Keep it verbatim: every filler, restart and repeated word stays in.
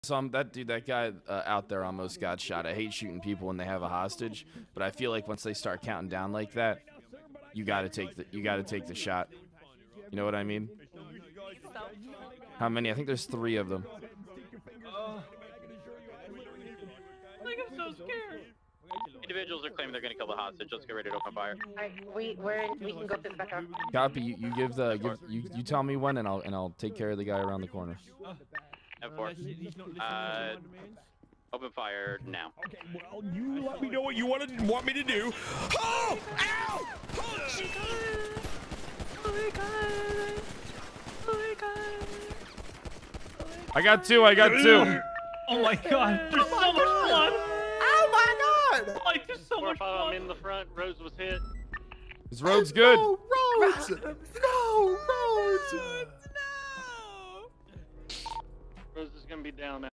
So I'm, that dude, that guy uh, out there almost got shot. I hate shooting people when they have a hostage, but I feel like once they start counting down like that, you gotta take the you gotta take the shot. You know what I mean? How many? I think there's three of them. Uh, Like, I'm so scared. Individuals are claiming they're going to kill the hostage. Let's get ready to open fire. Alright, we we're we can go pick back up. Copy. You, you give the give, you you tell me when, and I'll and I'll take care of the guy around the corner. F four. Uh, open fire now. okay, well, you let me know what you want to want me to do. Oh! Ow! Oh, shit! Oh my god! Oh my god! I got two. I got two. Oh my god! There's so much blood! Oh my god! Like, there's so Four much five, I'm blood! in the front. Rose was hit. This road's good. No, roads! No, roads! Rose is going to be down now.